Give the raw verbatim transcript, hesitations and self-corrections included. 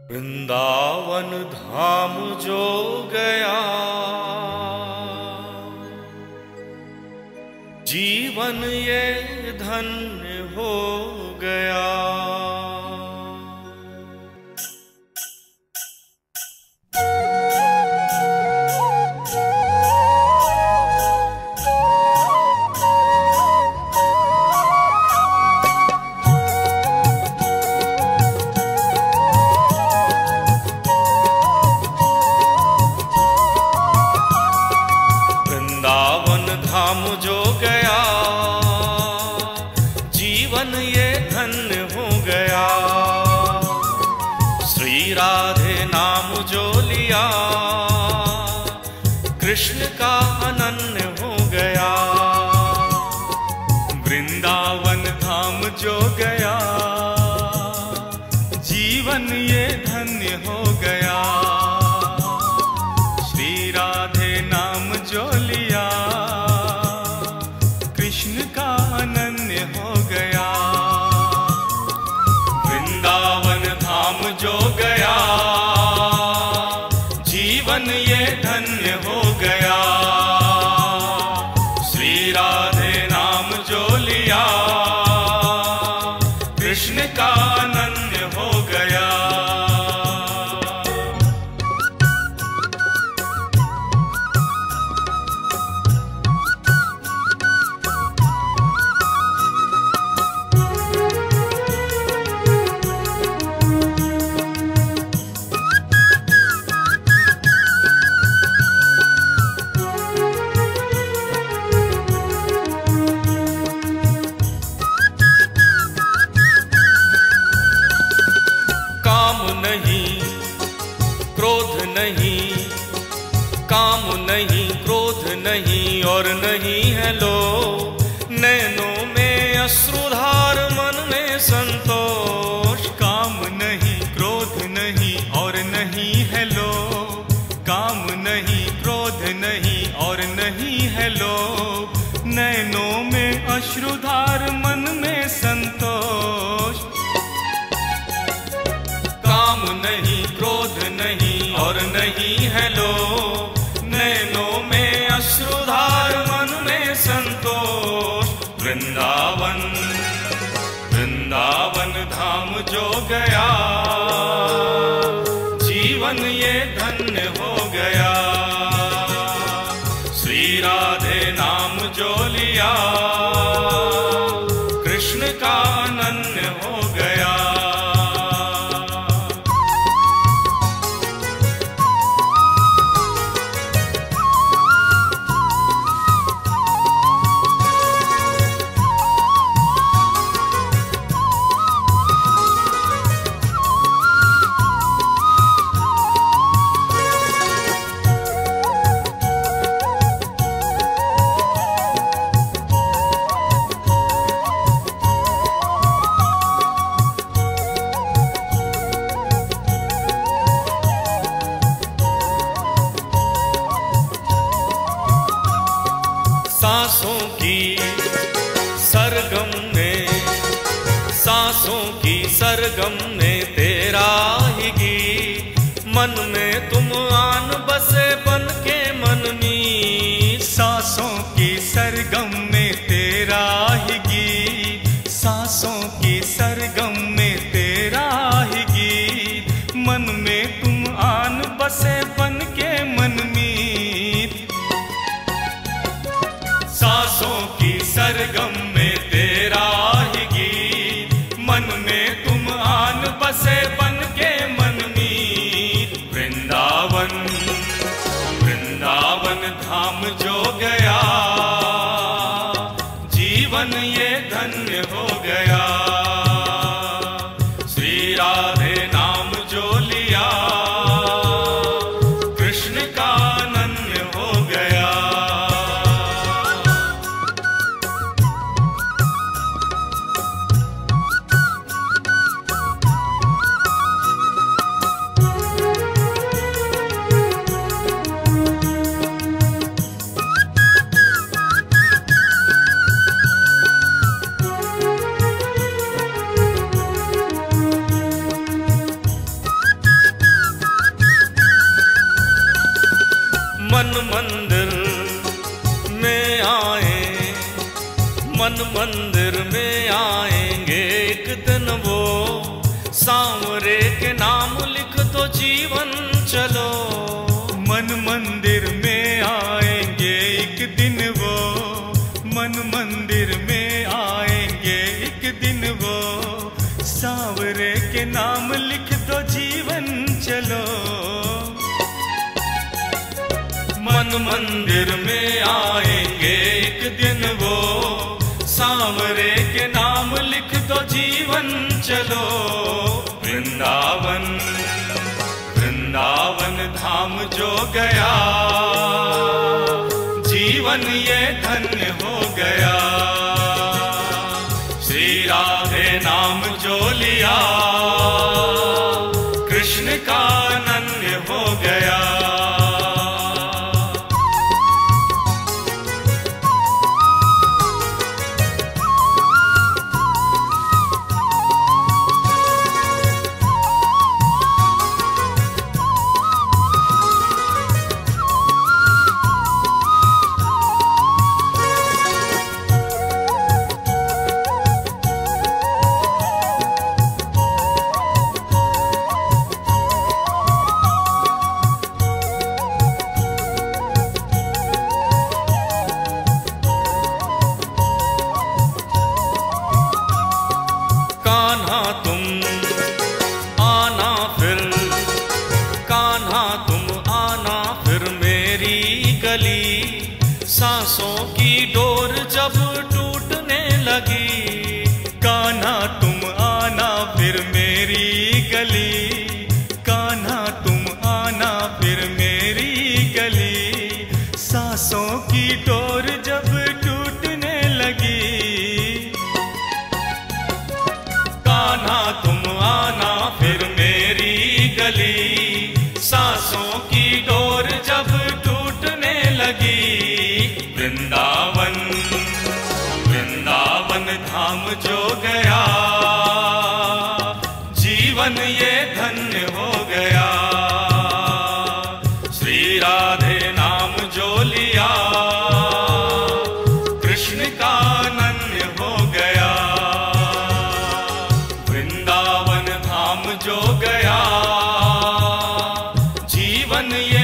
वृंदावन धाम जो गया, जीवन ये धन्य हो गया। धाम जो गया, जीवन ये धन्य हो गया। श्री राधे नाम जो लिया, कृष्ण का अनन्य हो गया। वृंदावन धाम जो गया, जीवन ये धन्य हो गया। श्री राधे नाम जो लिया, कृष्ण का अनन्य हो गया। वृंदावन धाम जो गया, जीवन ये धन्य हो गया। श्री राधे नाम जो लिया, कृष्ण का अनन्य हो गया। नहीं, काम नहीं, क्रोध नहीं और नहीं है लोभ। नैनों में अश्रुधार, मन में संतोष। काम नहीं, क्रोध नहीं और नहीं है लोभ। काम नहीं, क्रोध नहीं और नहीं है लोभ। नैनों में अश्रुधार, मन में संतोष। काम नहीं, क्रोध नहीं और नहीं है लोभ। नैनों में अश्रुधार, मन में संतोष। वृंदावन वृंदावन धाम जो गया, जीवन ये धन्य हो गया। श्री राधे नाम जो लिया, कृष्ण का अनन्य हो गया। सांसों की सरगम में, सांसों की सरगम में तेरा ही गीत। मन में तुम आन बसे बन के मनमीत। सांसों की सरगम में तेरा ही गीत। सांसों की सरगम में तेरा ही गीत। मन में तुम आन बसे बन के मनमीत। सांसों की सरगम में तेरा ही गीत। मन में तुम आन बसे बन के मनमीत। वृंदावन वृंदावन धाम जो गया, जीवन ये धन्य हो गया। श्री राधे नाम जो लिया, कृष्ण का अनन्य हो गया। आएंगे एक दिन वो, सांवरे के नाम लिख दो जीवन चलो। मन मंदिर में आएंगे एक दिन वो, मन मंदिर में आएंगे एक दिन वो, सांवरे के नाम लिख दो जीवन चलो। मन मंदिर में आएंगे एक दिन वो, सांवरे के नाम लिख दो जीवन चलो। वृंदावन वृंदावन धाम जो गया, जीवन ये धन्य हो गया। श्री राधे नाम जो लिया, कृष्ण का अनन्य हो गया। सांसों की डोर जब टूटने लगी, कान्हा तुम आना फिर मेरी गली, कान्हा तुम आना फिर मेरी गली। सांसों की डोर जब टूटने लगी, कान्हा तुम आना फिर मेरी गली। सांसों की डोर जब टूटने लगी। वृंदावन वृंदावन धाम जो गया, जीवन ये धन्य हो गया। श्री राधे नाम जो लिया, कृष्ण का अनन्य हो गया। वृंदावन धाम जो गया, जीवन ये